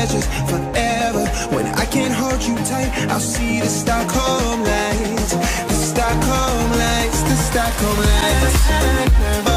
pleasures forever. When I can't hold you tight, I'll see the Stockholm lights. The Stockholm lights, the Stockholm lights.